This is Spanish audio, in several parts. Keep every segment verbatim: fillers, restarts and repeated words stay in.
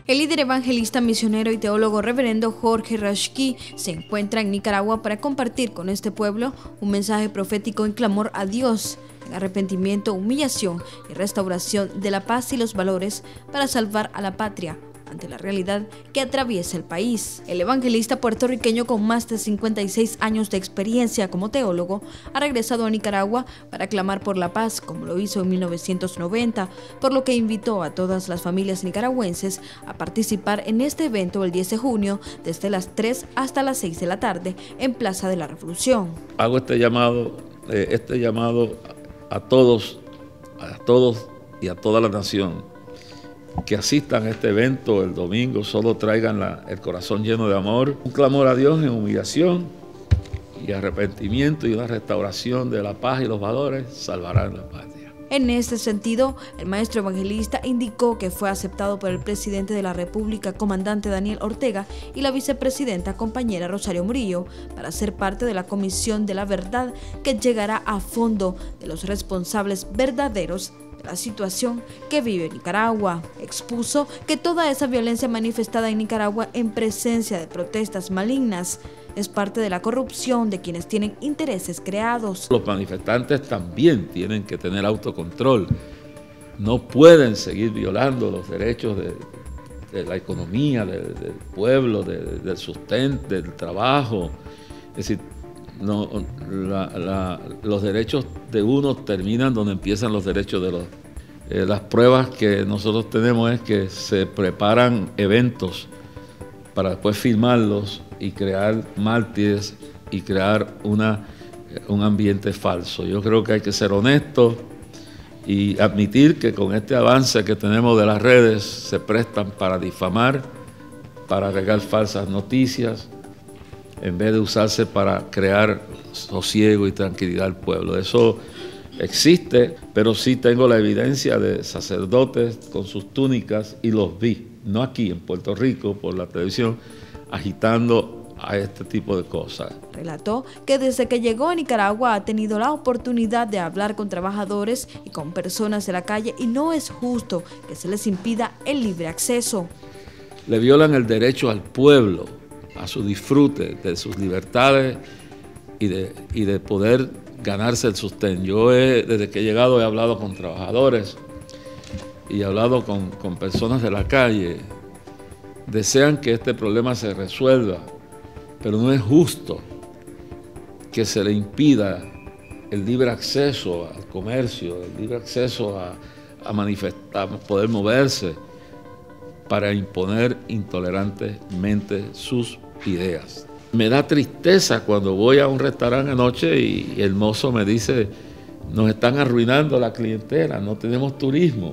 El líder evangelista, misionero y teólogo reverendo Jorge Rashki se encuentra en Nicaragua para compartir con este pueblo un mensaje profético en clamor a Dios, en arrepentimiento, humillación y restauración de la paz y los valores para salvar a la patria ante la realidad que atraviesa el país. El evangelista puertorriqueño, con más de cincuenta y seis años de experiencia como teólogo, ha regresado a Nicaragua para clamar por la paz, como lo hizo en mil novecientos noventa, por lo que invitó a todas las familias nicaragüenses a participar en este evento el diez de junio, desde las tres hasta las seis de la tarde, en Plaza de la Revolución. Hago este llamado, eh, este llamado a todos, a todos y a toda la nación, que asistan a este evento el domingo, solo traigan la, el corazón lleno de amor, un clamor a Dios en humillación y arrepentimiento y una restauración de la paz y los valores salvarán la patria. En este sentido, el maestro evangelista indicó que fue aceptado por el presidente de la República, comandante Daniel Ortega, y la vicepresidenta compañera Rosario Murillo, para ser parte de la Comisión de la Verdad que llegará a fondo de los responsables verdaderos de la situación que vive Nicaragua. Expuso que toda esa violencia manifestada en Nicaragua en presencia de protestas malignas es parte de la corrupción de quienes tienen intereses creados. Los manifestantes también tienen que tener autocontrol. No pueden seguir violando los derechos de, de la economía, de, del pueblo, de, del sustento, del trabajo. Es decir, No, la, la, los derechos de unos terminan donde empiezan los derechos de los... Eh, las pruebas que nosotros tenemos es que se preparan eventos para después filmarlos y crear mártires y crear una, un ambiente falso. Yo creo que hay que ser honestos y admitir que con este avance que tenemos de las redes se prestan para difamar, para regar falsas noticias, en vez de usarse para crear sosiego y tranquilidad al pueblo. Eso existe, pero sí tengo la evidencia de sacerdotes con sus túnicas y los vi, no aquí en Puerto Rico, por la televisión, agitando a este tipo de cosas. Relató que desde que llegó a Nicaragua ha tenido la oportunidad de hablar con trabajadores y con personas de la calle y no es justo que se les impida el libre acceso. Le violan el derecho al pueblo a su disfrute de sus libertades y de, y de poder ganarse el sustento. Yo he, desde que he llegado he hablado con trabajadores y he hablado con, con personas de la calle. Desean que este problema se resuelva, pero no es justo que se le impida el libre acceso al comercio, el libre acceso a, a manifestar, a poder moverse, para imponer intolerantemente sus ideas. Me da tristeza cuando voy a un restaurante anoche y el mozo me dice: nos están arruinando la clientela, no tenemos turismo.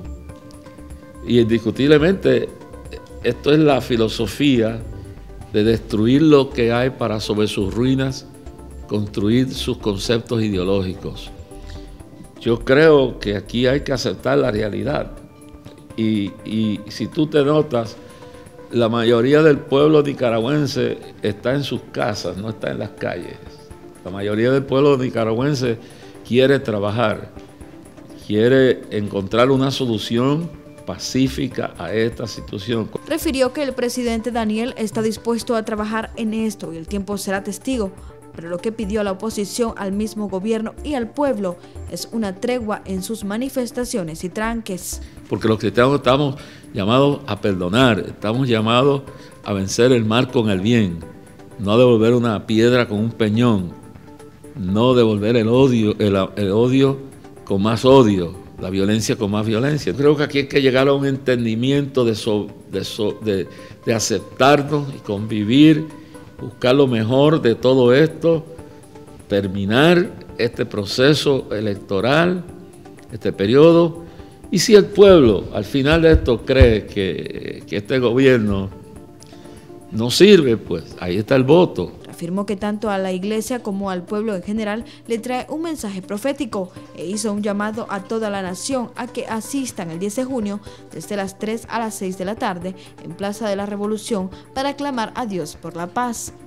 Y indiscutiblemente esto es la filosofía de destruir lo que hay para sobre sus ruinas construir sus conceptos ideológicos. Yo creo que aquí hay que aceptar la realidad. Y, y si tú te notas, la mayoría del pueblo nicaragüense está en sus casas, no está en las calles. La mayoría del pueblo nicaragüense quiere trabajar, quiere encontrar una solución pacífica a esta situación. Refirió que el presidente Daniel está dispuesto a trabajar en esto y el tiempo será testigo, pero lo que pidió a la oposición, al mismo gobierno y al pueblo es una tregua en sus manifestaciones y tranques. Porque los cristianos estamos llamados a perdonar, estamos llamados a vencer el mal con el bien, no a devolver una piedra con un peñón, no devolver el odio, el, el odio con más odio, la violencia con más violencia. Creo que aquí hay que llegar a un entendimiento de, so, de, so, de, de aceptarnos y convivir, buscar lo mejor de todo esto, terminar este proceso electoral, este periodo. Y si el pueblo al final de esto cree que, que este gobierno no sirve, pues ahí está el voto. Afirmó que tanto a la iglesia como al pueblo en general le trae un mensaje profético e hizo un llamado a toda la nación a que asistan el diez de junio desde las tres a las seis de la tarde en Plaza de la Revolución para clamar a Dios por la paz.